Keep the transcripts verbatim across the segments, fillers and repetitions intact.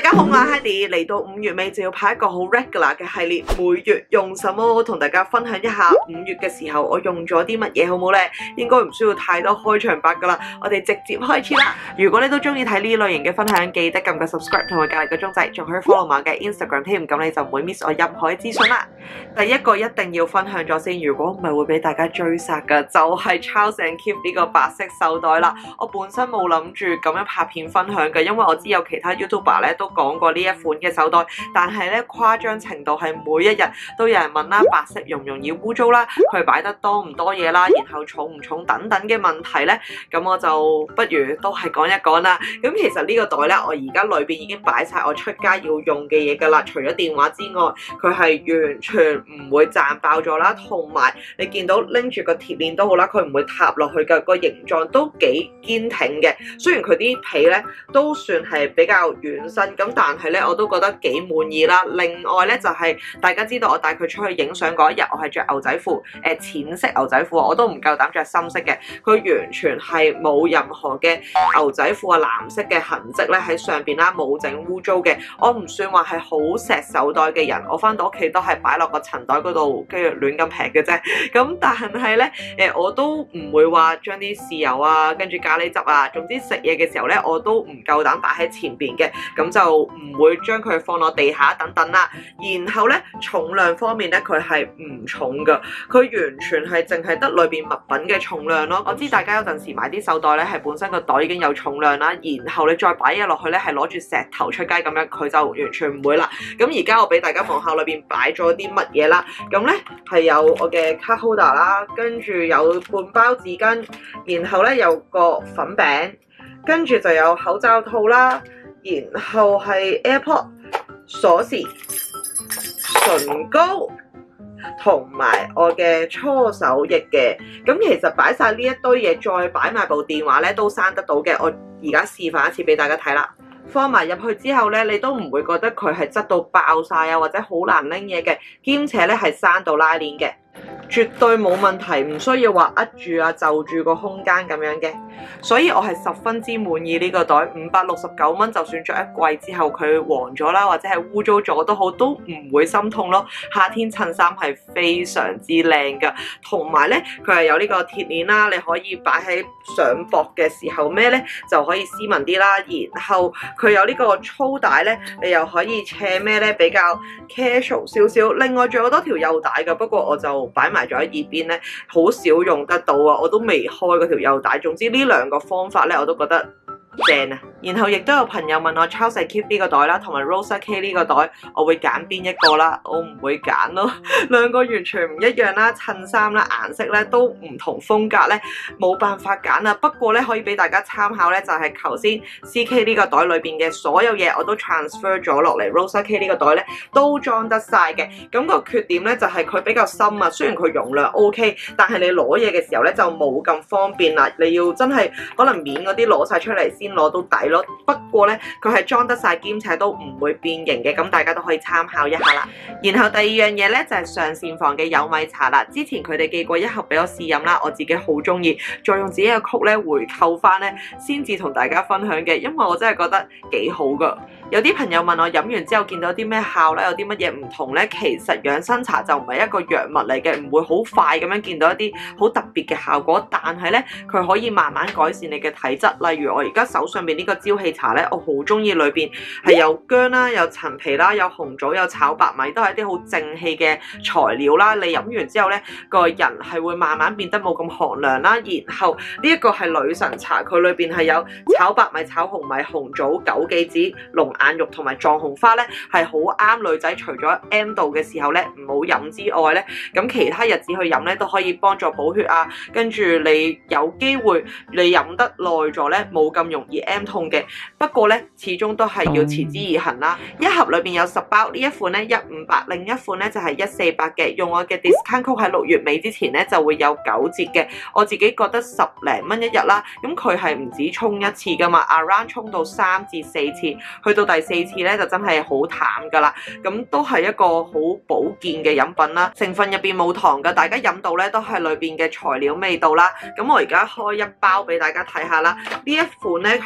家好，我係 Heidi，嚟到五月尾就要拍一個好 regular 嘅系列，每月用什麼，同大家分享一下五月嘅時候我用咗啲乜嘢，好唔好呢？應該唔需要太多開場白噶啦，我哋直接開始啦。如果你都中意睇呢類型嘅分享，記得撳個 subscribe 同埋隔離個鐘仔，仲可以 follow 埋我嘅 Instagram 添，咁你就唔會 miss 我任何嘅資訊啦。第一個一定要分享咗先，如果唔係會俾大家追殺噶，就係 Charles and Keith 呢個白色手袋啦。我本身冇諗住咁樣拍片分享嘅，因為我知有其他 YouTuber 咧都講過呢一款嘅手袋，但係咧誇張程度係每一日都有人問啦，白色容唔容易污糟啦，佢擺得多唔多嘢啦，然後重唔重等等嘅問題咧，咁我就不如都係講一講啦。咁其實呢個袋咧，我而家裏邊已經擺晒我出街要用嘅嘢噶啦，除咗電話之外，佢係完全唔會賺爆咗啦，同埋你見到拎住個鐵鏈都好啦，佢唔會塌落去嘅，個形狀都幾堅挺嘅。雖然佢啲皮咧都算係比較軟身，咁但係咧我都覺得幾滿意啦。另外咧就係、是、大家知道我帶佢出去影相嗰一日，我係着牛仔褲，誒、呃、淺色牛仔褲，我都唔夠膽着深色嘅。佢完全係冇任何嘅牛仔褲啊藍色嘅痕跡咧喺上邊啦，冇整污糟嘅。我唔算話係好錫手袋嘅人，我翻到屋企都係擺落個塵袋嗰度，跟住亂咁劈嘅啫。咁但係咧誒我都唔會話將啲豉油啊跟住咖喱汁啊，總之食嘢嘅時候咧我都唔夠膽擺喺前邊嘅，咁就唔會將佢放落地下等等啦。然後咧重量方面咧佢係唔重噶，佢完全係淨係得裏邊物品嘅重量咯。我知大家有陣時買啲手袋咧係本身個袋已經有重量啦，然後你再擺嘢落去咧係攞住石頭出街咁樣，佢就完全唔會啦。咁而家我俾大家望下裏邊擺咗啲乜嘢啦。咁咧係有我嘅 card holder 啦，跟住有半包紙巾，然後咧有個粉餅，跟住就有口罩套啦，然後係 AirPod、鎖匙、唇膏同埋我嘅搓手液嘅。咁其實擺晒呢一堆嘢，再擺埋部電話咧都閂得到嘅。我而家示範一次俾大家睇啦。放埋入去之後咧，你都唔會覺得佢係擠到爆晒啊，或者好難拎嘢嘅，兼且咧係閂到拉鏈嘅。絕對冇問題，唔需要話呃住啊就住個空間咁樣嘅，所以我係十分之滿意呢個袋，五百六十九蚊，就算着一季之後佢黃咗啦，或者係污糟咗都好，都唔會心痛咯。夏天襯衫係非常之靚噶，同埋咧佢係有呢個鐵鏈啦，你可以擺喺上膊嘅時候咩咧就可以斯文啲啦。然後佢有呢個粗帶咧，你又可以斜咩咧比較 casual 少少。另外仲有多條幼帶噶，不過我就擺埋咗喺耳邊咧，好少用得到啊！我都未開嗰條幼帶。總之呢兩個方法咧，我都覺得正啊！然後亦都有朋友問我 Charles and Keith 呢個袋啦，同埋 Rosa K 呢個袋，我會揀邊一個啦？我唔會揀咯，兩個完全唔一樣啦，襯衫啦、顏色咧都唔同風格咧，冇辦法揀啊！不過咧可以俾大家參考咧，就係頭先 C K 呢個袋裏邊嘅所有嘢，我都 transfer 咗落嚟 Rosa K 呢個袋咧，都裝得晒嘅。咁個缺點咧就係佢比較深啊，雖然佢容量 OK， 但係你攞嘢嘅時候咧就冇咁方便啦。你要真係可能面嗰啲攞晒出嚟先攞到底咯。不過咧佢係裝得晒，兼且都唔會變形嘅，咁大家都可以參考一下啦。然後第二樣嘢咧就係上善房嘅有米茶啦，之前佢哋寄過一盒俾我試飲啦，我自己好中意，再用自己嘅曲咧回購翻咧，先至同大家分享嘅，因為我真係覺得幾好噶。有啲朋友問我飲完之後見到啲咩效咧，有啲乜嘢唔同咧？其實養生茶就唔係一個藥物嚟嘅，唔會好快咁樣見到一啲好特別嘅效果，但係咧佢可以慢慢改善你嘅體質。例如我而家手上邊呢個朝氣茶咧，我好中意裏邊係有薑啦、有陳皮啦、有紅棗、有炒白米，都係一啲好正氣嘅材料啦。你飲完之後咧，個人係會慢慢變得冇咁寒涼啦。然後呢一個係女神茶，佢裏邊係有炒白米、炒紅米、紅棗、枸杞子、龍眼肉同埋藏紅花咧，係好啱女仔。除咗 M 度嘅時候咧唔好飲之外咧，咁其他日子去飲咧都可以幫助補血啊。跟住你有機會你飲得耐咗咧，冇咁容易 M 痛嘅。不過咧，始終都係要持之以恆啦。一盒裏邊有十包，呢一款咧一五八，另一款咧就係一四八嘅。用我嘅 discount code 喺六月尾之前咧就會有九折嘅。我自己覺得十零蚊一日啦，咁佢係唔止沖一次噶嘛 ，around 沖到三至四次，去到第四次咧就真係好淡噶啦。咁都係一個好保健嘅飲品啦，成分入邊冇糖噶，大家飲到咧都係裏邊嘅材料味道啦。咁我而家開一包俾大家睇下啦，呢一款咧係好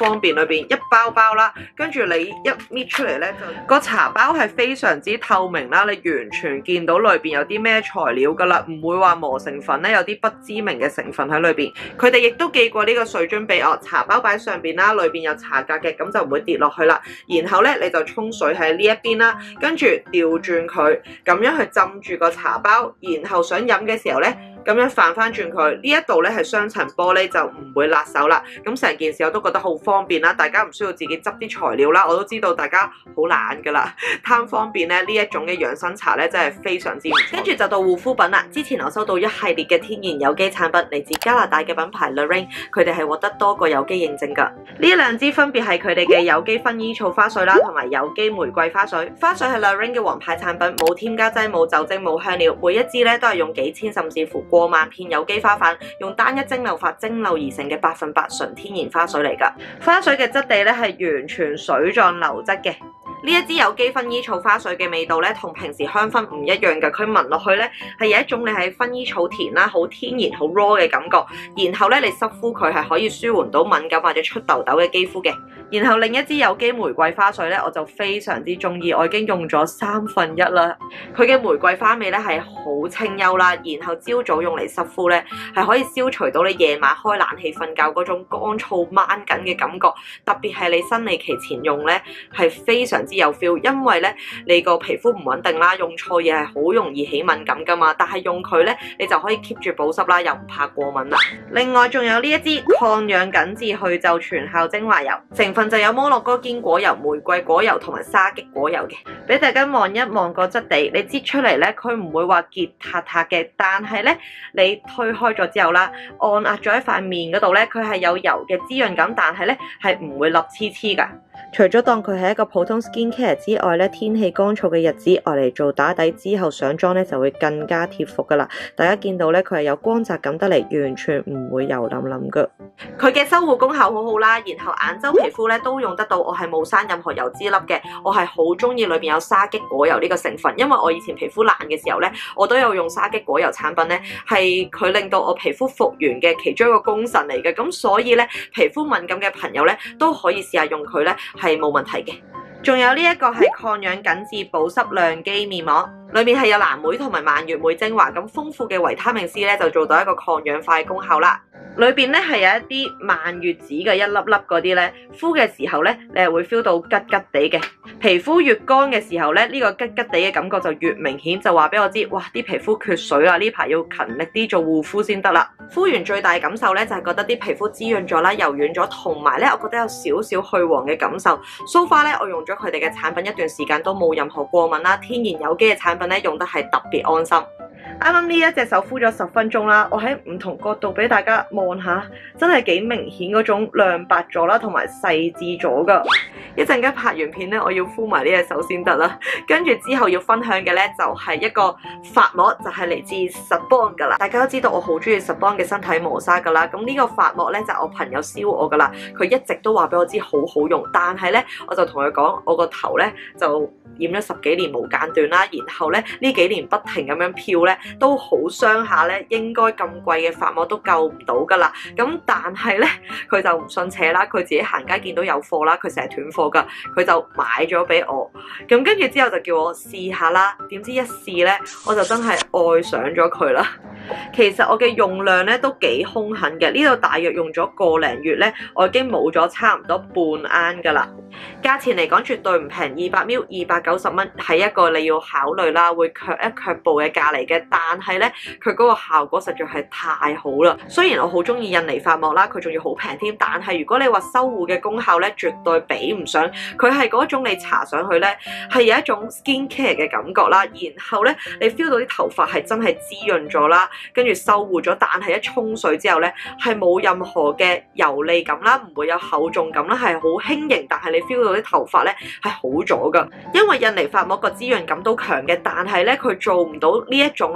方便，裏邊一包包啦，跟住你一搣出嚟咧，就個茶包係非常之透明啦，你完全見到裏邊有啲咩材料噶啦，唔會話磨成粉咧，有啲不知名嘅成分喺裏邊。佢哋亦都寄過呢個水樽俾我，茶包擺上邊啦，裏邊有茶格嘅，咁就唔會跌落去啦。然後咧你就沖水喺呢一邊啦，跟住調轉佢，咁樣去浸住個茶包，然後想飲嘅時候咧，咁樣反翻轉佢，呢一度咧係雙層玻璃，就唔會辣手啦。咁成件事我都覺得好方便啦，大家唔需要自己執啲材料啦。我都知道大家好懶噶啦，貪方便咧，呢一種嘅養生茶咧真係非常之唔錯。跟住就到護膚品啦，之前我收到一系列嘅天然有機產品，嚟自加拿大嘅品牌 Lorraine， 佢哋係獲得多個有機認證噶。呢兩支分別係佢哋嘅有機薰衣草花水啦，同埋有機玫瑰花水。花水係 Lorraine 嘅王牌產品，冇添加劑、冇酒精、冇香料，每一支咧都係用幾千甚至乎過萬片有機花瓣，用單一蒸餾法蒸餾而成嘅百分百純天然花水嚟㗎。花水嘅質地咧係完全水狀流質嘅。呢一支有機薰衣草花水嘅味道咧，同平時香薰唔一樣嘅，佢聞落去咧係有一種你喺薰衣草田啦，好天然、好 raw 嘅感覺。然後咧你濕敷佢係可以舒緩到敏感或者出痘痘嘅肌膚嘅。然後另一支有機玫瑰花水咧，我就非常之中意，我已經用咗三分一啦。佢嘅玫瑰花味咧係好清幽啦，然後朝早用嚟濕敷咧係可以消除到你夜晚開冷氣瞓覺嗰種乾燥掹緊嘅感覺，特別係你生理期前用咧係非常之有 feel， 因為咧你個皮膚唔穩定啦，用錯嘢係好容易起敏感噶嘛，但係用佢咧你就可以 keep 住保濕啦，又唔怕過敏啦。另外仲有呢一支抗氧緊致去皺全效精華油，成分就有摩洛哥堅果油、玫瑰果油同埋沙棘果油嘅。俾大家望一望個質地，你擠出嚟咧，佢唔會話結塌塌嘅，但係咧你推開咗之後啦，按壓咗喺塊面嗰度咧，佢係有油嘅滋潤感，但係咧係唔會立黐黐噶。除咗當佢係一個普通 skin care 之外咧，天氣乾燥嘅日子，愛嚟做打底之後上妝咧就會更加貼服噶啦。大家見到咧，佢係有光澤感得嚟，完全唔會油淋淋噶。佢嘅修護功效好好啦，然後眼周皮膚咧都用得到，我係冇生任何油脂粒嘅。我係好中意裏邊有沙棘果油呢個成分，因為我以前皮膚爛嘅時候咧，我都有用沙棘果油產品咧，係佢令到我皮膚復原嘅其中一個功臣嚟嘅。咁所以咧，皮膚敏感嘅朋友咧都可以試下用佢咧。係冇問題嘅。仲有呢一個係抗氧緊致保濕亮肌面膜，裏面係有藍莓同埋蔓越莓精華，咁豐富嘅維他命 C 咧就做到一個抗氧化嘅功效啦。裏邊咧係有一啲蔓越籽嘅一粒粒嗰啲咧，敷嘅時候咧你係會 feel 到吉吉地嘅。皮膚越乾嘅時候咧，呢、這個吉吉地嘅感覺就越明顯，就話俾我知，哇！啲皮膚缺水啦，呢排要勤力啲做護膚先得啦。敷完最大感受咧就係、是、覺得啲皮膚滋潤咗啦，柔軟咗，同埋咧我覺得有少少去黃嘅感受。So far咧我用咗佢哋嘅產品一段時間都冇任何過敏啦，天然有機嘅產品咧用得係特別安心。啱啱呢一隻手敷咗十分鐘啦，我喺唔同角度俾大家望下，真係幾明顯嗰種亮白咗啦，同埋細緻咗噶。一陣間拍完片咧，我要敷埋呢隻手先得啦。跟住之後要分享嘅咧就係一個髮膜，就係嚟自 Sabon 噶啦。大家都知道我好中意 Sabon 嘅身體磨砂噶啦，咁呢個髮膜咧就係我朋友燒我噶啦，佢一直都話俾我知好好用，但係咧我就同佢講，我個頭咧就染咗十幾年無間斷啦，然後咧呢幾年不停咁樣漂咧，都好傷下咧，應該咁貴嘅髮膜都救唔到噶啦。咁但係咧佢就唔信邪啦，佢自己行街見到有貨啦，佢成日斷貨噶，佢就買咗俾我。咁跟住之後就叫我試下啦，點知一試咧我就真係愛上咗佢啦。其實我嘅用量咧都幾兇狠嘅，呢度大約用咗個零月咧，我已經冇咗差唔多半盎噶啦。價錢嚟講絕對唔平，二百 ml 二百九十蚊係一個你要考慮啦，會卻一卻步嘅價嚟嘅。但係咧佢嗰個效果實在係太好啦。雖然我好中意印尼髮膜啦，佢仲要好平添，但係如果你話修護嘅功效咧，絕對比唔上。佢係嗰種你搽上去咧係有一種 skin care 嘅感覺啦，然後咧你 feel 到啲頭髮係真係滋潤咗啦，跟住修護咗，但係一沖水之後咧係冇任何嘅油膩感啦，唔會有厚重感啦，係好輕盈，但係你 feel 到啲頭髮咧係好咗噶。因為印尼髮膜個滋潤感都強嘅，但係咧佢做唔到呢一種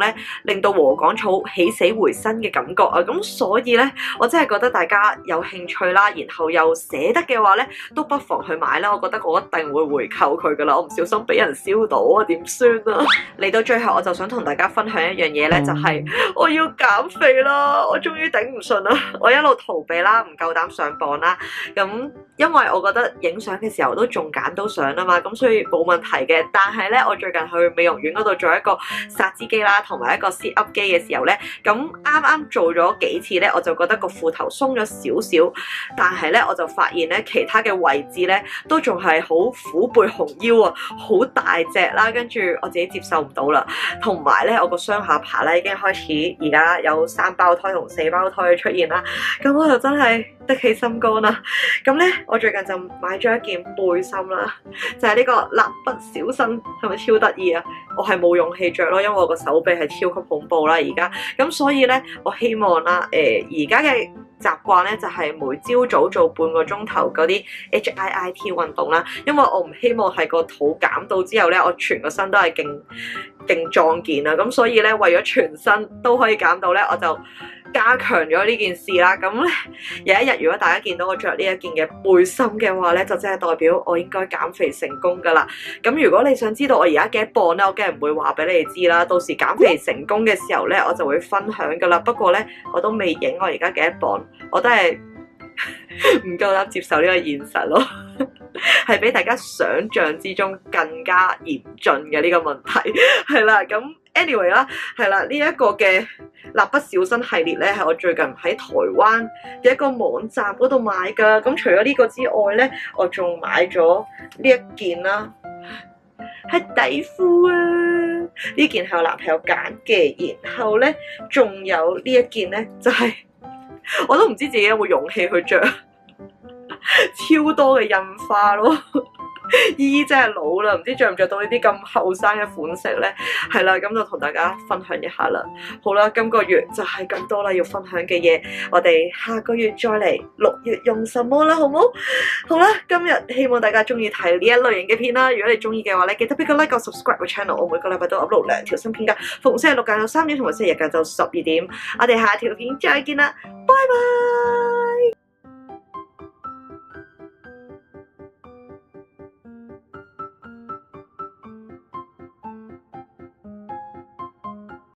咧，令到禾稈草起死回生嘅感覺啊！咁所以咧，我真係覺得大家有興趣啦，然後又捨得嘅話咧，都不妨去買啦。我覺得我一定會回購佢噶啦，我唔小心俾人燒到啊，點算啊？嚟到最後，我就想同大家分享一樣嘢咧，就係我要減肥啦！我終於頂唔順啦，我一路逃避啦，唔夠膽上磅啦。咁因為我覺得影相嘅時候都仲揀到相啊嘛，咁所以冇問題嘅。但係咧，我最近去美容院嗰度做一個撒脂機啦，同埋一個 sit up 機嘅時候咧，咁啱啱做咗幾次咧，我就覺得個褲頭鬆咗少少，但係咧我就發現咧其他嘅位置咧都仲係好虎背熊腰啊，好大隻啦，跟住我自己接受唔到啦。同埋咧，我個雙下巴咧已經開始而家有三胞胎同四胞胎出現啦，咁我就真係得起心肝啦。咁咧，我最近就買咗一件背心啦，就係呢個蠟筆小新，係咪超得意啊？我係冇勇氣着咯，因為我個手臂係超級恐怖啦而家。咁所以咧，我希望啦，誒而家嘅習慣咧就係每朝早做半個鐘頭嗰啲 H I I T 運動啦，因為我唔希望係個肚減到之後咧，我全個身都係勁勁壯健啦。咁所以咧，為咗全身都可以減到咧，我就加強咗呢件事啦。咁咧，有一日如果大家見到我着呢一件嘅背心嘅話咧，就真係代表我應該減肥成功噶啦。咁如果你想知道我而家幾多磅咧，我梗係唔會話俾你哋知啦。到時減肥成功嘅時候咧，我就會分享噶啦。不過咧，我都未影我而家幾多磅，我都係唔夠膽接受呢個現實咯。係比大家想象之中更加嚴峻嘅呢個問題，係啦。咁 anyway 啦，係啦，呢一個嘅蠟筆小新系列咧，係我最近喺台灣嘅一個網站嗰度買噶。咁除咗呢個之外咧，我仲買咗呢一件啦，係底褲啊。呢件係我男朋友揀嘅，然後咧仲有呢一件咧，就係、是、我都唔知自己有冇勇氣去着。超多嘅印花咯，姨姨真係老啦，唔知着唔着到呢啲咁後生嘅款式咧？係啦，咁就同大家分享一下啦。好啦，今個月就係咁多啦，要分享嘅嘢，我哋下個月再嚟六月用什麼啦，好冇？好啦，今日希望大家中意睇呢一類型嘅片啦。如果你中意嘅話咧，記得俾個 like 個 subscribe 個 channel，我每個禮拜都 upload 兩條新片噶，逢星期六晏晝三點同埋星期日晏晝十二點。我哋下條片再見啦，拜拜。